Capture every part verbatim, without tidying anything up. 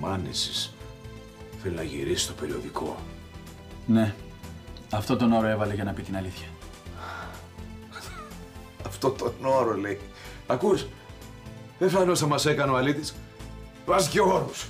Μάνεσης θέλει να γυρίσει στο περιοδικό. Ναι. Αυτό τον όρο έβαλε για να πει την αλήθεια. Αυτό τον όρο λέει. Ακούς, δεν φάνηκε όσα μας έκανε ο Αλήτης. Βάζει και όρους.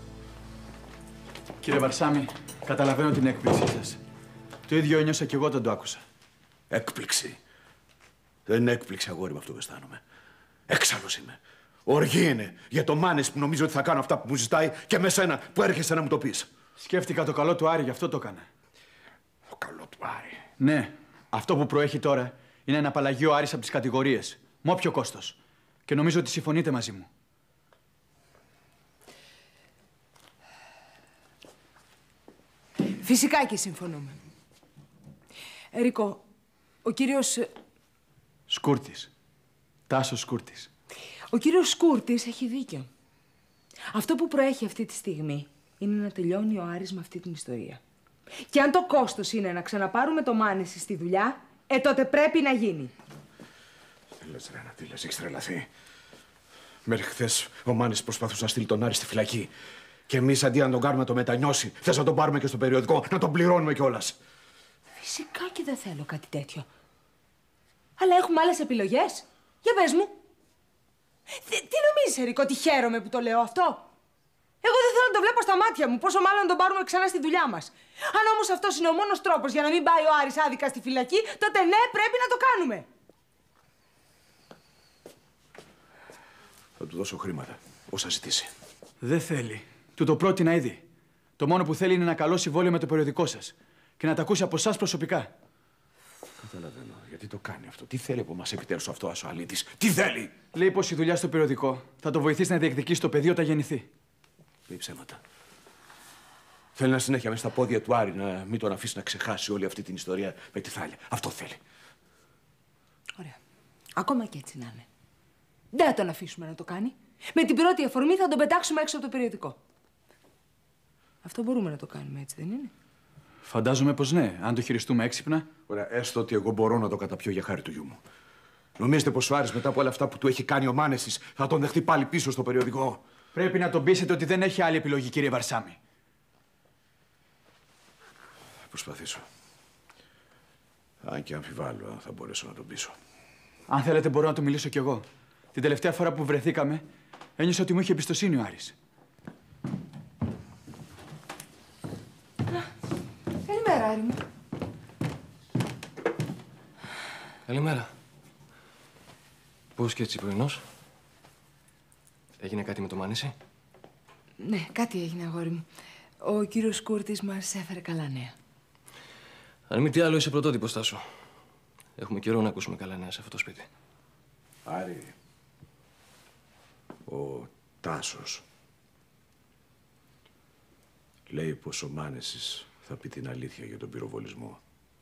Κύριε Βαρσάμι, καταλαβαίνω την έκπληξή σας. Το ίδιο ένιωσα κι εγώ όταν το άκουσα. Έκπληξη. Δεν είναι έκπληξη, αγόρι μου, αυτό που αισθάνομαι. Έξαλλος είμαι. Οργή είναι για το Μάνες που νομίζω ότι θα κάνω αυτά που μου ζητάει και με σένα που έρχεσαι να μου το πεις. Σκέφτηκα το καλό του Άρη, γι' αυτό το έκανα. Το καλό του Άρη. Ναι. Αυτό που προέχει τώρα είναι να απαλλαγεί ο Άρης από τις κατηγορίες. Με όποιο κόστος. Και νομίζω ότι συμφωνείτε μαζί μου. Φυσικά και συμφωνούμε. Ερικό, ο κύριος... Σκούρτης. Τάσος Σκούρτης. Ο κύριος Σκούρτης έχει δίκιο. Αυτό που προέχει αυτή τη στιγμή είναι να τελειώνει ο Άρης με αυτή την ιστορία. Και αν το κόστος είναι να ξαναπάρουμε το Μάνεση στη δουλειά, ε, τότε πρέπει να γίνει. Τι λες, Ρένα, τι λες, έχεις τρελαθεί. Μέχρι χθες ο Μάνης προσπαθούσε να στείλει τον Άρη στη φυλακή. Και εμείς αντί να τον κάνουμε να το μετανιώσει, θες να τον πάρουμε και στο περιοδικό, να τον πληρώνουμε κιόλας. Φυσικά και δεν θέλω κάτι τέτοιο. Αλλά έχουμε άλλες επιλογές. Για πες μου. Τι, τι νομίζεις, Ερικό, ότι χαίρομαι που το λέω αυτό? Εγώ δεν θέλω να το βλέπω στα μάτια μου, πόσο μάλλον να τον πάρουμε ξανά στη δουλειά μας. Αν όμως αυτός είναι ο μόνος τρόπος για να μην πάει ο Άρης άδικα στη φυλακή, τότε ναι, πρέπει να το κάνουμε. Θα του δώσω χρήματα, όσα ζητήσει. Δεν θέλει. Του το πρότεινα ήδη. Το μόνο που θέλει είναι ένα καλό συμβόλαιο με το περιοδικό σας. Και να τα ακούσει από εσάς προσωπικά. Καταλαβαίνω. Γιατί το κάνει αυτό. Τι θέλει από μας επιτέλους αυτό ο Αλήτης. Τι θέλει. Λέει πως η δουλειά στο περιοδικό θα το βοηθήσει να διεκδικήσει το πεδίο όταν γεννηθεί. Λέει ψέματα. Θέλει να συνέχεια μέσα στα πόδια του Άρη, να μην τον αφήσει να ξεχάσει όλη αυτή την ιστορία με τη Θάλια. Αυτό θέλει. Ωραία. Ακόμα και έτσι να είναι. Δεν θα τον αφήσουμε να το κάνει. Με την πρώτη αφορμή θα τον πετάξουμε έξω από το περιοδικό. Αυτό μπορούμε να το κάνουμε, έτσι δεν είναι? Φαντάζομαι πως ναι, αν το χειριστούμε έξυπνα. Ωραία, έστω ότι εγώ μπορώ να το καταπιώ για χάρη του γιού μου. Νομίζετε πως ο Άρης μετά από όλα αυτά που του έχει κάνει ο Μάνεσης θα τον δεχτεί πάλι πίσω στο περιοδικό? Πρέπει να τον πείσετε ότι δεν έχει άλλη επιλογή, κύριε Βαρσάμι. Θα προσπαθήσω. Αν και αμφιβάλλω αν θα μπορέσω να τον πείσω. Αν θέλετε μπορώ να του μιλήσω κι εγώ. Την τελευταία φορά που βρεθήκαμε, ένιωσα ότι μου είχε εμπιστοσύνη ο Άρης. Καλημέρα, Άρη μου. Καλημέρα. Πώς και έτσι πρωινός? Έγινε κάτι με το Μάνεση? Ναι, κάτι έγινε, αγόρι μου. Ο κύριος Σκούρτης μας έφερε καλά νέα. Αν μη τι άλλο, είσαι πρωτότυπος, Τάσο. Έχουμε καιρό να ακούσουμε καλά νέα σε αυτό το σπίτι. Άρη, ο Τάσος λέει πως ο Μάνεσης θα πει την αλήθεια για τον πυροβολισμό.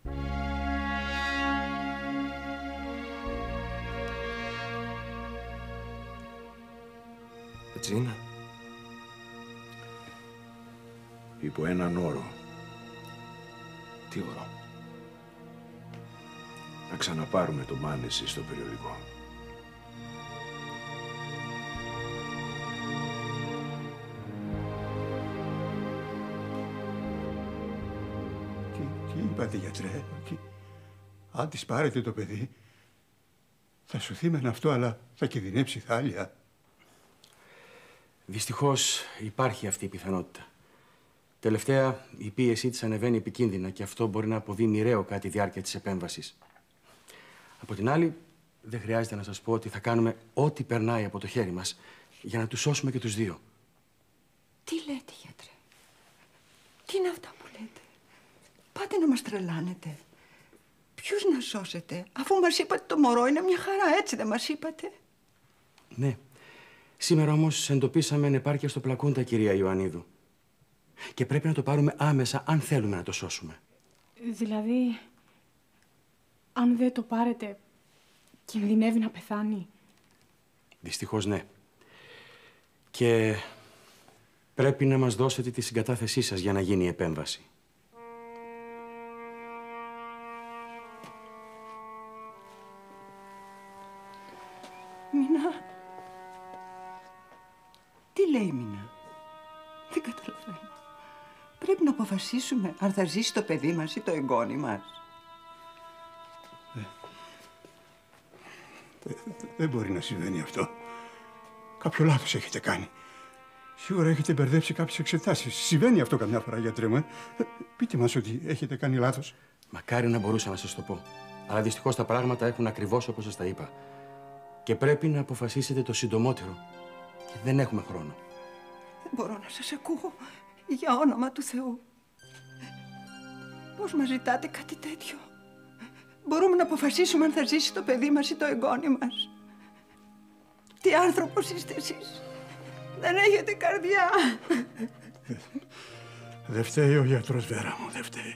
Έτσι είναι? Υπό έναν όρο. Τι όρο? Να ξαναπάρουμε το Μάνεση στο περιοδικό. Τι, τι είπατε, γιατρέ? Τι... Αν της πάρετε το παιδί, θα σωθεί μεν αυτό, αλλά θα κινδυνεύσει η Θάλια. Δυστυχώς υπάρχει αυτή η πιθανότητα. Τελευταία, η πίεσή της ανεβαίνει επικίνδυνα και αυτό μπορεί να αποβεί μοιραίο κατά τη διάρκεια της επέμβασης. Από την άλλη, δεν χρειάζεται να σας πω ότι θα κάνουμε ό,τι περνάει από το χέρι μας για να τους σώσουμε και τους δύο. Τι λέτε, γιατρέ? Τι είναι αυτά που λέτε? Πάτε να μας τρελάνετε. Ποιους να σώσετε, αφού μας είπατε το μωρό είναι μια χαρά, έτσι δεν μας είπατε? Ναι. Σήμερα όμως εντοπίσαμε ανεπάρκεια στο πλακούντα, κυρία Ιωαννίδου. Και πρέπει να το πάρουμε άμεσα αν θέλουμε να το σώσουμε. Δηλαδή, αν δεν το πάρετε, κινδυνεύει να πεθάνει? Δυστυχώς ναι. Και πρέπει να μας δώσετε τη συγκατάθεσή σας για να γίνει η επέμβαση. Μίνα. Τι λέει η Μίνα? Δεν καταλαβαίνω. Πρέπει να αποφασίσουμε αν θα ζήσει το παιδί μας ή το εγγόνι μας. Δεν δε μπορεί να συμβαίνει αυτό. Κάποιο λάθος έχετε κάνει. Σίγουρα έχετε μπερδέψει κάποιες εξετάσεις. Συμβαίνει αυτό καμιά φορά, γιατρέ μου. Ε? Πείτε μας ότι έχετε κάνει λάθος. Μακάρι να μπορούσα να σας το πω. Αλλά δυστυχώς τα πράγματα έχουν ακριβώς όπως σας τα είπα. Και πρέπει να αποφασίσετε το συντομότερο. Και δεν έχουμε χρόνο. Δεν μπορώ να σας ακούω. Για όνομα του Θεού. Πώς μας ζητάτε κάτι τέτοιο? Μπορούμε να αποφασίσουμε αν θα ζήσει το παιδί μας ή το εγγόνι μας. Τι άνθρωπος είστε εσείς? Δεν έχετε καρδιά. Δεν φταίει ο γιατρός, Βέρα μου, δεν φταίει.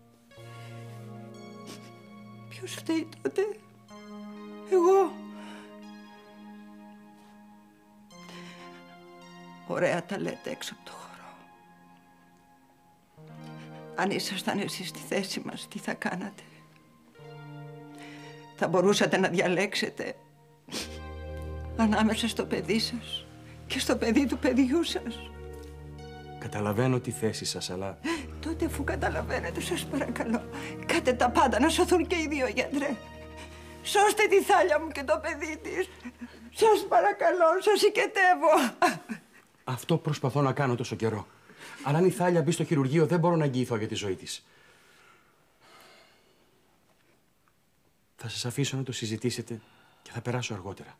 Ποιος φταίει τότε? Εγώ. Ωραία τα λέτε έξω από το χώρο. Αν ήσασταν εσείς στη θέση μας, τι θα κάνατε? Θα μπορούσατε να διαλέξετε ανάμεσα στο παιδί σας και στο παιδί του παιδιού σας? Καταλαβαίνω τη θέση σας, αλλά... Τότε, αφού καταλαβαίνετε, σας παρακαλώ, κάντε τα πάντα να σωθούν και οι δύο, γιατρέ. Σώστε τη Θάλια μου και το παιδί της. Σας παρακαλώ, σας οικετεύω. Αυτό προσπαθώ να κάνω τόσο καιρό. Αλλά αν η Θάλια μπει στο χειρουργείο, δεν μπορώ να αγγιηθώ για τη ζωή της. Θα σας αφήσω να το συζητήσετε και θα περάσω αργότερα.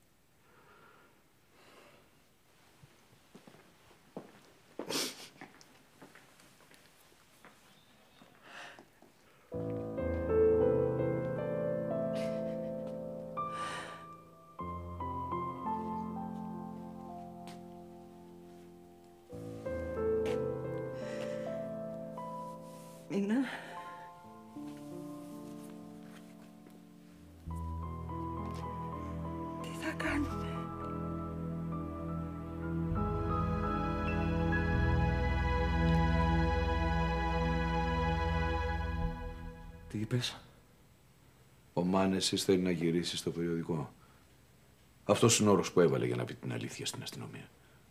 Μίνα. Τι θα κάνουμε? Τι είπες? Ο Μάνεσης θέλει να γυρίσει στο περιοδικό. Αυτός είναι ο όρος που έβαλε για να πει την αλήθεια στην αστυνομία.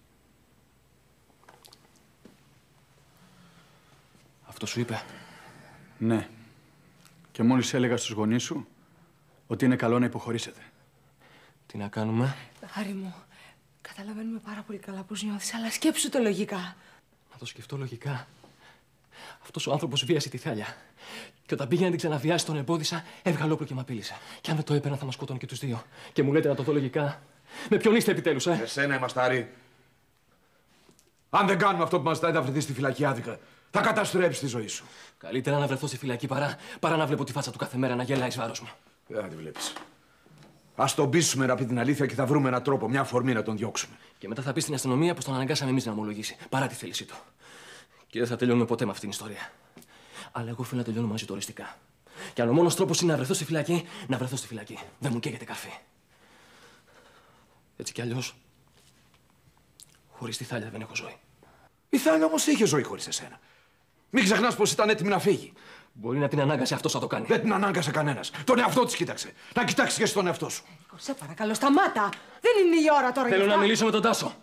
Αυτό σου είπε? Ναι. Και μόλις έλεγα στους γονείς σου ότι είναι καλό να υποχωρήσετε. Τι να κάνουμε? Χάρη μου, καταλαβαίνουμε πάρα πολύ καλά πώς νιώθεις, αλλά σκέψου το λογικά. Να το σκεφτώ λογικά. Αυτός ο άνθρωπος βίασε τη Θάλια. Και όταν πήγε να την ξαναβιάσει, τον εμπόδισα, έβγαλε όπλο και μ' απείλησε. Και αν δεν το έπαιρνα, θα μας σκότωνε και τους δύο. Και μου λέτε να το δω λογικά. Με ποιον είστε επιτέλους, ε? Εσένα είμαστε, Άρη. Αν δεν κάνουμε αυτό που μας ζητάει, θα βρεθεί στη φυλακή άδικα. Θα καταστρέψει τη ζωή σου. Καλύτερα να βρεθώ στη φυλακή παρά, παρά να βλέπω τη φάτσα του κάθε μέρα να γελάει εις βάρος μου. Δεν τη βλέπεις. Ας τον πείσουμε να πει την αλήθεια και θα βρούμε έναν τρόπο, μια αφορμή να τον διώξουμε. Και μετά θα πει στην αστυνομία πως τον αναγκάσαμε εμείς να ομολογήσει, παρά τη θέλησή του. Και δεν θα τελειώνουμε ποτέ με αυτήν την ιστορία. Αλλά εγώ θέλω να τελειώνω μαζί του οριστικά. Και αν ο μόνος τρόπος είναι να βρεθώ στη φυλακή, να βρεθώ στη φυλακή. Δεν μου καίγεται καρφί. Έτσι κι αλλιώς, χωρίς τη Θάλια δεν έχω ζωή. Η Θάλια όμως είχε ζωή χωρίς εσένα. Μην ξεχνάς πως ήταν έτοιμη να φύγει. Μπορεί να την ανάγκασε αυτός να το κάνει. Δεν την ανάγκασε κανένας. Τον εαυτό της κοίταξε. Να κοιτάξει και στον εαυτό σου. Νίκο, σε παρακαλώ, σταμάτα. Δεν είναι η ώρα τώρα. Θέλω για να αυτά. μιλήσω με τον Τάσο.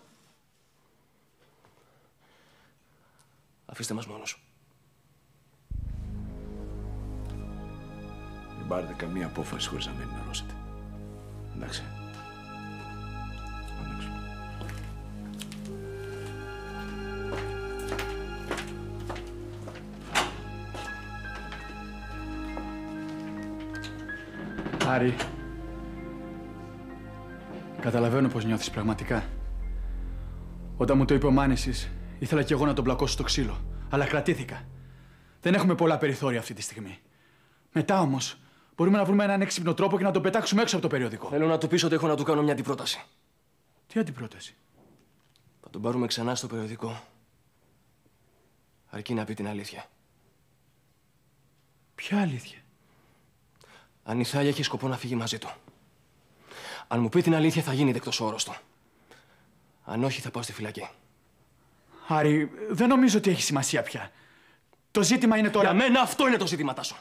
Αφήστε μας μόνος. Μην πάρετε καμία απόφαση χωρίς να με ενημερώσετε. Εντάξει. Πάμε έξω. Άρη, καταλαβαίνω πώς νιώθεις πραγματικά. Όταν μου το είπε ο Μάνεσης, ήθελα κι εγώ να τον πλακώσω στο ξύλο, αλλά κρατήθηκα. Δεν έχουμε πολλά περιθώρια αυτή τη στιγμή. Μετά όμως, μπορούμε να βρούμε έναν έξυπνο τρόπο και να τον πετάξουμε έξω από το περιοδικό. Θέλω να του πεις ότι έχω να του κάνω μια αντιπρόταση. Τι αντιπρόταση? Θα τον πάρουμε ξανά στο περιοδικό. Αρκεί να πει την αλήθεια. Ποια αλήθεια? Αν η Θάλια έχει σκοπό να φύγει μαζί του. Αν μου πει την αλήθεια, θα γίνει δεκτός ο όρος του. Αν όχι, θα πάω στη φυλακή. Άρη, δεν νομίζω ότι έχει σημασία πια. Το ζήτημα είναι τώρα... Για μένα αυτό είναι το ζήτημα, Τάσο.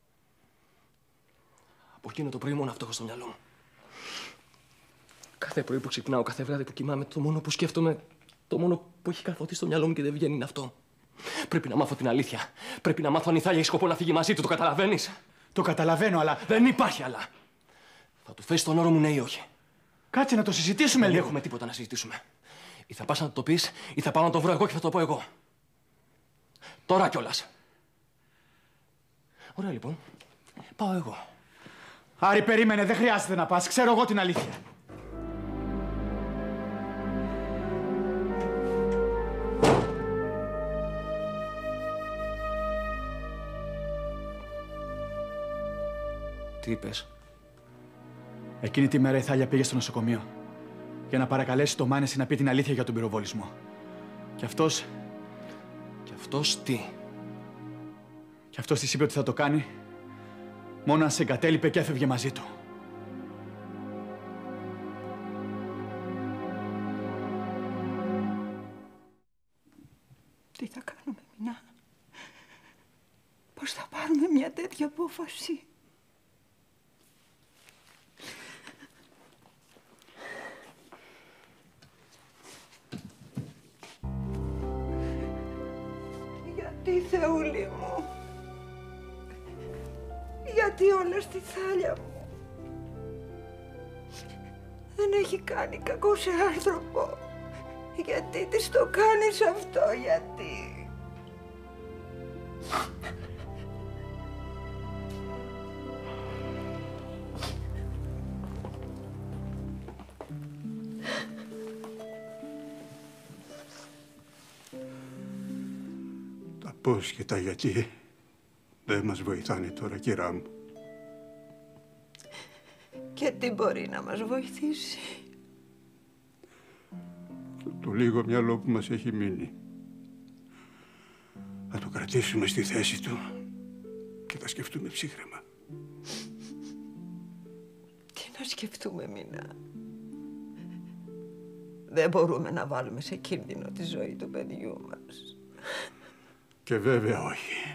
Από εκείνο το πρωί μόνο αυτό έχω στο μυαλό μου. Κάθε πρωί που ξυπνάω, κάθε βράδυ που κοιμάμαι, το μόνο που σκέφτομαι Το μόνο που έχει καρφωθεί στο μυαλό μου και δεν βγαίνει είναι αυτό. Πρέπει να μάθω την αλήθεια. Πρέπει να μάθω αν η Θάλια έχει σκοπό να φύγει μαζί του. Το καταλαβαίνεις? Το καταλαβαίνω, αλλά Δεν υπάρχει αλλά. Θα του θέσει τον όρο μου, ναι ή όχι? κάτσε να το συζητήσουμε Δεν λίγο. έχουμε τίποτα να συζητήσουμε. Ή θα πας να το πεις, ή θα πάω να το βρω εγώ και θα το πω εγώ. Τώρα κιόλας. Ωραία λοιπόν. Πάω εγώ. Άρη, περίμενε, δεν χρειάζεται να πας. Ξέρω εγώ την αλήθεια. Τι είπες? Εκείνη τη μέρα η Θάλια πήγε στο νοσοκομείο για να παρακαλέσει το Μάνεση να πει την αλήθεια για τον πυροβολισμό. Και αυτός... Και αυτός τι? Και αυτός της είπε ότι θα το κάνει μόνο αν σε εγκατέλειπε και έφευγε μαζί του. Τι θα κάνουμε, Μινά? Πώς θα πάρουμε μια τέτοια απόφαση? Γιατί, Θεούλη μου? Γιατί όλα στη Θάλια μου? Δεν έχει κάνει κακό σε άνθρωπο. Γιατί της το κάνεις αυτό, γιατί? Τα πώς και τα γιατί δεν μας βοηθάνε τώρα, κυρά μου. Και τι μπορεί να μας βοηθήσει? Το λίγο μυαλό που μας έχει μείνει. Θα το κρατήσουμε στη θέση του και θα σκεφτούμε ψύχρεμα. Τι να σκεφτούμε, Μίνα? Δεν μπορούμε να βάλουμε σε κίνδυνο τη ζωή του παιδιού μας. Και βέβαια όχι.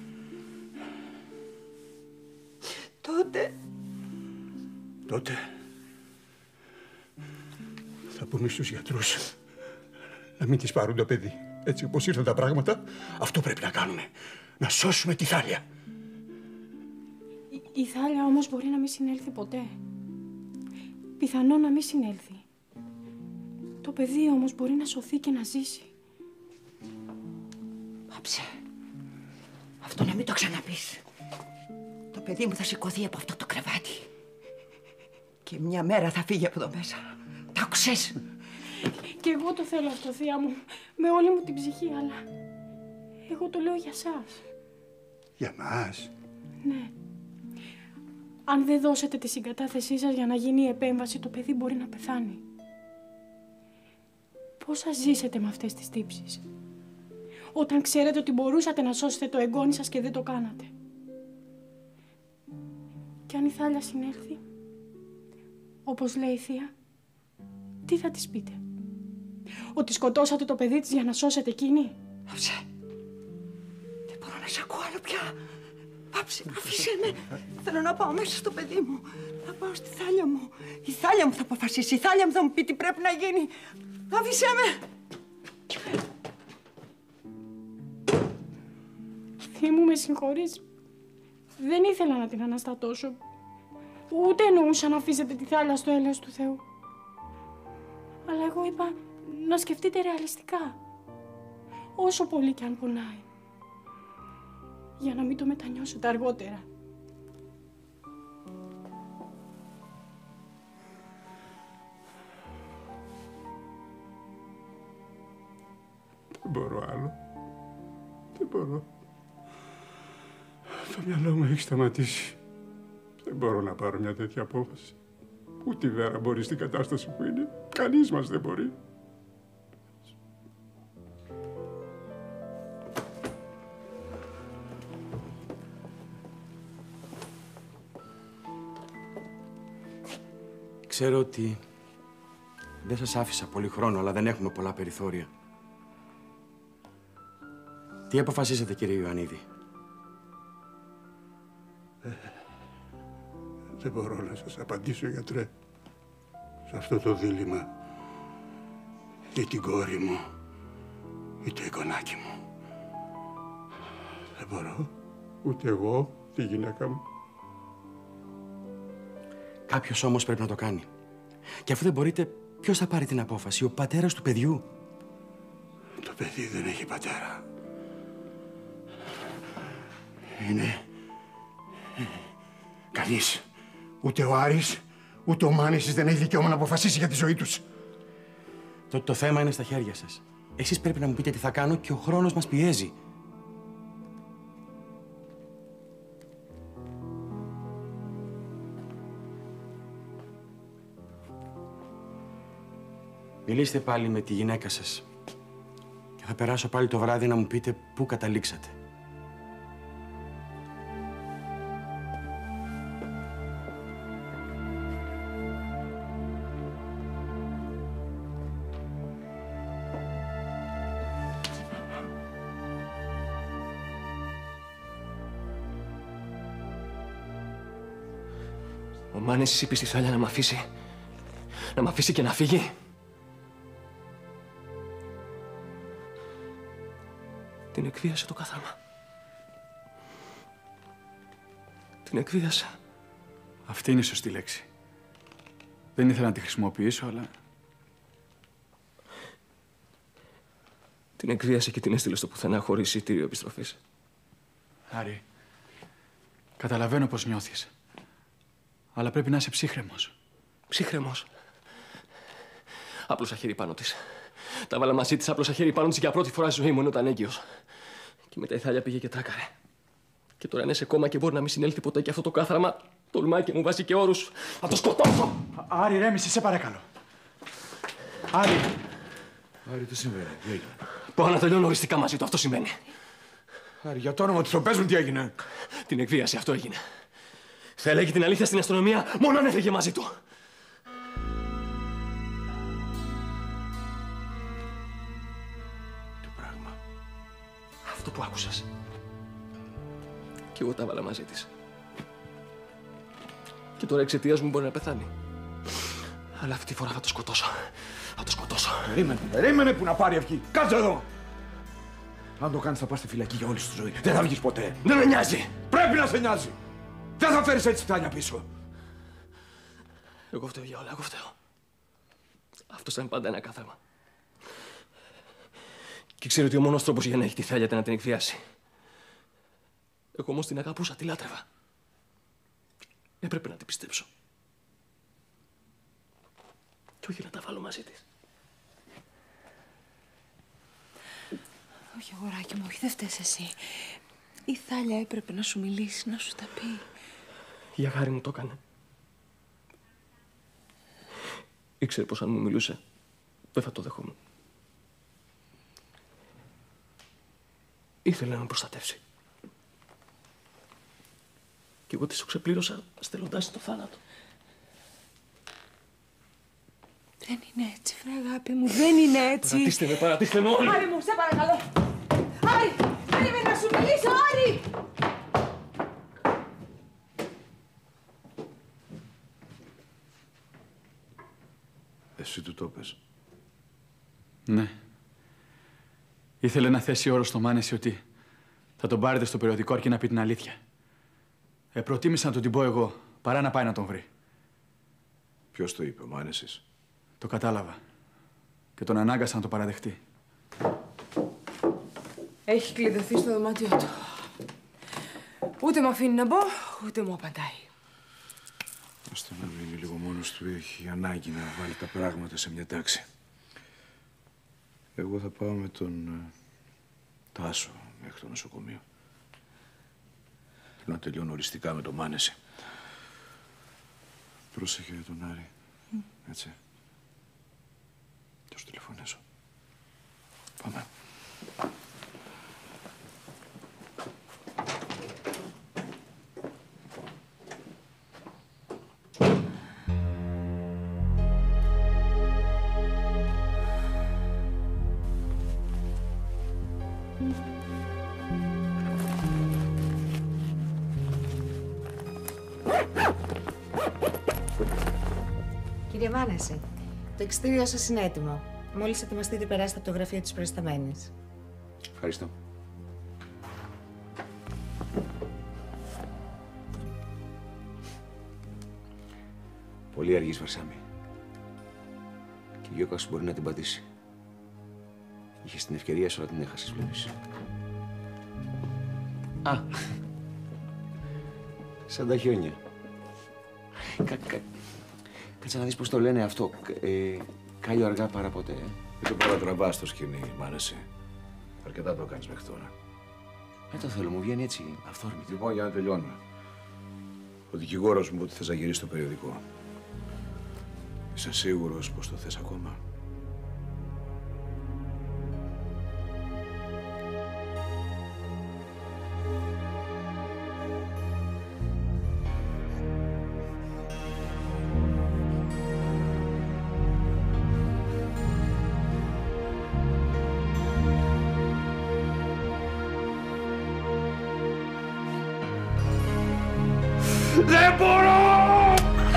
Τότε... Τότε θα πούμε στους γιατρούς να μην της πάρουν το παιδί. Έτσι όπως ήρθαν τα πράγματα, αυτό πρέπει να κάνουμε. Να σώσουμε τη Θάλια. Η, η Θάλια όμως μπορεί να μην συνέλθει ποτέ. Πιθανό να μην συνέλθει. Το παιδί όμως μπορεί να σωθεί και να ζήσει. Πάψε. Αυτό να μην το ξαναπείς. Το παιδί μου θα σηκωθεί από αυτό το κρεβάτι. Και μια μέρα θα φύγει από εδώ μέσα. Τα άκουσες? Και εγώ το θέλω αυτό, θεία μου, με όλη μου την ψυχή, αλλά εγώ το λέω για σας. Για μας? Ναι. Αν δεν δώσετε τη συγκατάθεσή σας για να γίνει η επέμβαση, το παιδί μπορεί να πεθάνει. Πώς θα ζήσετε με αυτές τις τύψεις, όταν ξέρετε ότι μπορούσατε να σώσετε το εγγόνι σας και δεν το κάνατε? Και αν η Θάλια συνέλθει, όπως λέει η θεία, τι θα της πείτε? Ότι σκοτώσατε το παιδί της για να σώσετε εκείνη? Πάψε. Δεν μπορώ να σε ακούω άλλο πια. Πάψε, αφήσέ με. Θέλω να πάω μέσα στο παιδί μου. Να πάω στη Θάλια μου. Η Θάλια μου θα αποφασίσει. Η Θάλια μου θα μου πει τι πρέπει να γίνει. Αφήσέ με. Θεία μου, με συγχωρείς. Δεν ήθελα να την αναστατώσω. Ούτε εννοούσα να αφήσετε τη Θάλια στο έλεος του Θεού. Αλλά εγώ είπα να σκεφτείτε ρεαλιστικά. Όσο πολύ κι αν πονάει. Για να μην το μετανιώσετε αργότερα. Δεν μπορώ άλλο. Δεν μπορώ. Το μυαλό μου έχει σταματήσει. Δεν μπορώ να πάρω μια τέτοια απόφαση. Ούτε η Βέρα μπορεί στην κατάσταση που είναι. Κανείς μας δεν μπορεί. Ξέρω ότι δεν σας άφησα πολύ χρόνο, αλλά δεν έχουμε πολλά περιθώρια. Τι αποφασίσατε, κύριε Ιωαννίδη? Ε, δεν μπορώ να σας απαντήσω, γιατρέ, σε αυτό το δίλημμα. ή την κόρη μου ή το εικονάκι μου. Δεν μπορώ ούτε εγώ τη γυναίκα μου. Κάποιος όμως πρέπει να το κάνει. Και αφού δεν μπορείτε, ποιος θα πάρει την απόφαση? Ο πατέρας του παιδιού. Το παιδί δεν έχει πατέρα. Είναι... Κανείς. Ούτε ο Άρης, ούτε ο Μάνησης δεν έχει δικαίωμα να αποφασίσει για τη ζωή τους. Το, το θέμα είναι στα χέρια σας. Εσείς πρέπει να μου πείτε τι θα κάνω και ο χρόνος μας πιέζει. Μιλήστε πάλι με τη γυναίκα σας και θα περάσω πάλι το βράδυ να μου πείτε πού καταλήξατε. Ο Μάνησης είπε στη Θάλια να μ' αφήσει. Να μ' αφήσει και να φύγει. Την εκβίασε το κάθαρμα. Την εκβίασα. Αυτή είναι η σωστή λέξη. Δεν ήθελα να τη χρησιμοποιήσω, αλλά... Την εκβίασε και την έστειλε στο πουθενά χωρίς εισιτήριο επιστροφής. Άρη, καταλαβαίνω πώς νιώθεις. Αλλά πρέπει να είσαι ψύχρεμος. Ψύχρεμος. Άπλωσα χέρι πάνω της. Τα βάλα μαζί της, άπλωσα χέρι πάνω της για πρώτη φορά στη ζωή μου ενώ ήταν έγκυος. Και μετά η Θάλια πήγε και τράκαρε. Και τώρα είναι σε κόμμα και μπορεί να μην συνέλθει ποτέ και αυτό το κάθραμα τολμάει και μου βάζει και όρους. Θα το σκοτώσω! Άρη, ρέμισε, σε παρακαλώ. Άρη. Άρη, τι συμβαίνει, τι έγινε? Πάω να τελειώνω οριστικά μαζί του, αυτό σημαίνει. Άρη, για το όνομα του Θεού, πες μου τι έγινε. Την εκβίαση, αυτό έγινε. Θα έλεγε την αλήθεια στην αστυνομία μόνο αν έφυγε μαζί του. Τι πράγμα? Αυτό που άκουσες. Κι εγώ τα βάλα μαζί της. Και τώρα εξαιτίας μου μπορεί να πεθάνει. Αλλά αυτή τη φορά θα το σκοτώσω. Θα το σκοτώσω. Περίμενε, περίμενε που να πάρει ευχή. Κάτσε εδώ! Αν το κάνεις θα πας στη φυλακή για όλη σου τη ζωή. Δεν θα βγεις ποτέ. Δεν με νοιάζει! Πρέπει να σε νοιάζει! Δεν θα φέρεις έτσι Θάλια πίσω. Εγώ φταίω για όλα, εγώ φταίω. Αυτό ήταν πάντα ένα κάθαρμα. Και ξέρω ότι ο μόνος τρόπος για να έχει τη Θάλια ήταν να την εκβιάσει. Εγώ όμως την αγαπούσα, τη λάτρευα. Έπρεπε να την πιστέψω. Και όχι να τα βάλω μαζί της. Όχι, αγοράκι μου, όχι, δεν φταίς εσύ. Η Θάλια έπρεπε να σου μιλήσει, να σου τα πει. Για χάρη μου το έκανε. Ήξερε πως αν μου μιλούσε, δεν θα το δεχόμουν. Ήθελε να με προστατεύσει. Κι εγώ της το ξεπλήρωσα, στέλνοντάς στο θάνατο. Δεν είναι έτσι, βρε αγάπη μου, δεν είναι έτσι. Παρατήστε με, παρατήστε με όλοι. Άρη μου, σε παρακαλώ. Άρη, περίμενε να σου μιλήσω, Άρη. Εσύ του το πες? Ναι. Ήθελε να θέσει όρο στο Μάνεση ότι θα τον πάρετε στο περιοδικό αρκεί να πει την αλήθεια. Ε, προτίμησα να του την πω εγώ, παρά να πάει να τον βρει. Ποιος το είπε, ο Μάνεσης? Το κατάλαβα. Και τον ανάγκασα να το παραδεχτεί. Έχει κλειδωθεί στο δωμάτιό του. Ούτε με αφήνει να μπω, ούτε μου απαντάει. Ώστε να μείνει λίγο μόνος του, έχει ανάγκη να βάλει τα πράγματα σε μια τάξη. Εγώ θα πάω με τον ε, Τάσο μέχρι το νοσοκομείο. Θέλω να τελειώνω οριστικά με τον Μάνεση. Πρόσεχε τον Άρη. Mm. Έτσι. Θα σου τηλεφωνήσω. Πάμε. Κύριε Μάνεση, το εξιτήριό σας είναι έτοιμο. Μόλις ετοιμαστείτε, περάστε από το γραφείο της προϊσταμένης. Ευχαριστώ. Πολύ αργής, Βαρσάμι. Και η Γιώκα σου μπορεί να την πατήσει. Είχες την ευκαιρία σου, αλλά την έχασες, βλέπεις. Α, σαν τα χιόνια. Κα, κα, κάτσε να δεις πώς το λένε αυτό. Ε, κάλιο αργά παρά ποτέ. Ε. Δεν το παρατραβάς το σκηνή, μ' άρεσε. Αρκετά το κάνεις μέχρι τώρα. Δεν το θέλω, μου βγαίνει έτσι αυθόρμητα. Λοιπόν, για να τελειώνουμε. Ο δικηγόρος μου είπε ότι θες να γυρίσεις στο περιοδικό. Είσαι σίγουρος πως το θες ακόμα? Δεν μπορώ!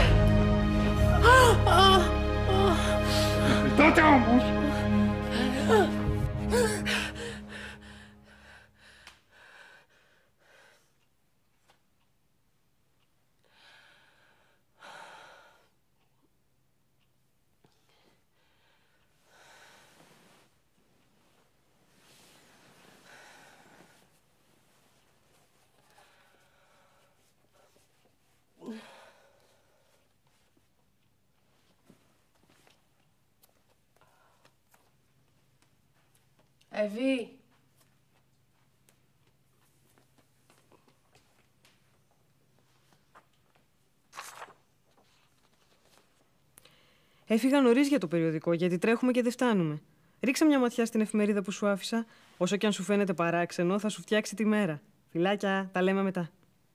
Τότε όμως! Εβί. Έφυγα νωρίς για το περιοδικό, γιατί τρέχουμε και δεν φτάνουμε. Ρίξε μια ματιά στην εφημερίδα που σου άφησα. Όσο κι αν σου φαίνεται παράξενο, θα σου φτιάξει τη μέρα. Φιλάκια, τα λέμε μετά.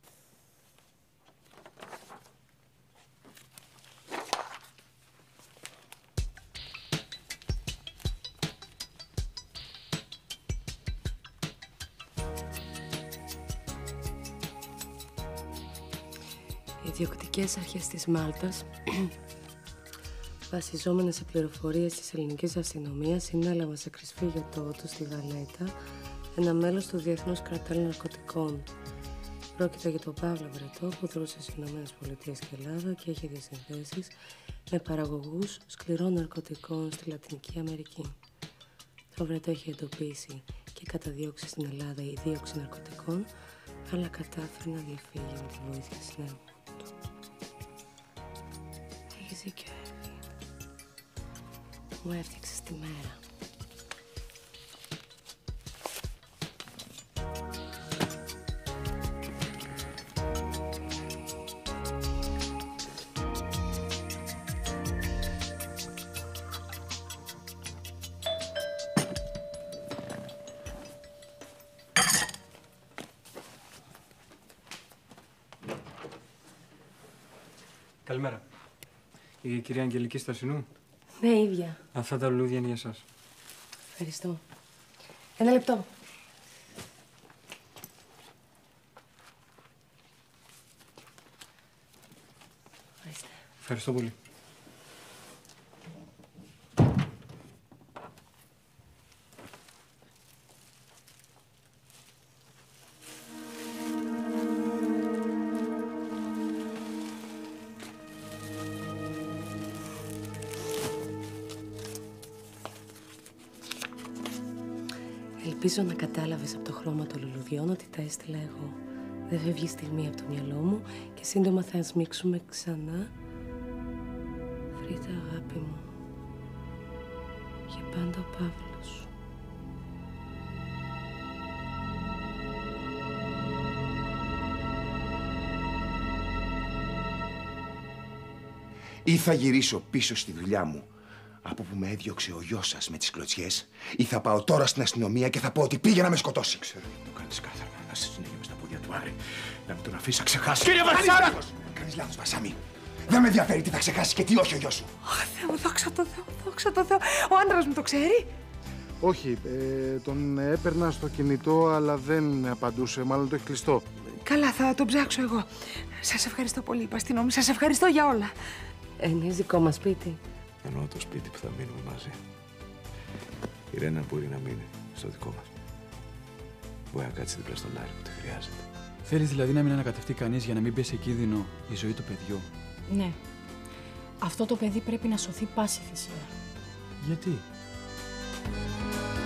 Οι διοικητικές αρχές της Μάλτας, βασιζόμενες σε πληροφορίες της ελληνικής αστυνομίας, συνέλαβαν σε κρυσφύγετό του στη Βαλέτα ένα μέλος του Διεθνούς Καρτέλ Ναρκωτικών. Πρόκειται για τον Παύλο Βρετό, που δρούσε στις Ηνωμένες Πολιτείες και Ελλάδα και έχει διασυνδέσεις με παραγωγούς σκληρών ναρκωτικών στη Λατινική Αμερική. Ο Βρετό έχει εντοπίσει και καταδιώξει στην Ελλάδα η δίωξη ναρκωτικών, αλλά κατάφερε να διαφύγει με τη βοήθεια συνέργου του. Έχεις δίκιο, Εύη. Μου έφτιαξες τη μέρα. Καλημέρα. Η κυρία Αγγελική Στασινού. Ναι, ίδια. Αυτά τα λουλούδια είναι για σας. Ευχαριστώ. Ένα λεπτό. Ορίστε. Ευχαριστώ πολύ. Ελπίζω να κατάλαβες από το χρώμα των λουλουδιών ότι τα έστειλα εγώ. Δεν φεύγει στιγμή από το μυαλό μου και σύντομα θα σμίξουμε ξανά. Φρίτα, αγάπη μου. Για πάντα ο Παύλος. Ή θα γυρίσω πίσω στη δουλειά μου, από που με έδιωξε ο γιος σας με τις κλωτσιές, ή θα πάω τώρα στην αστυνομία και θα πω ότι πήγε να με σκοτώσει. Ξέρω ότι το κάνεις κάθαρμα. Να σε συνέχεια μες στα πόδια του Άρη. Να μην τον αφήσει να ξεχάσει. Κύριε Βασάμι! Κάνεις λάθος, Βασάμι. Δεν με ενδιαφέρει τι θα ξεχάσει και τι όχι ο γιος σου. Αχ, Θεό, δόξα τω Θεώ, δόξα τω Θεώ. Ο άντρας μου το ξέρει. Όχι, ε, τον έπαιρνα στο κινητό, αλλά δεν απαντούσε. Μάλλον το έχει κλειστό. Καλά, θα τον ψάξω εγώ. Σας ευχαριστώ πολύ, Παστινόμη. Σας ευχαριστώ για όλα. Είναι δικό μας σπίτι. Εννοώ το σπίτι που θα μείνουμε μαζί. Η Ρένα μπορεί να μείνει στο δικό μας. Μπορεί να κάτσει δίπλα στον Άρη που τη χρειάζεται. Θέλεις δηλαδή να μην ανακατευτεί κανείς για να μην πέσει σε κίνδυνο η ζωή του παιδιού? Ναι. Αυτό το παιδί πρέπει να σωθεί πάση θυσία. Γιατί?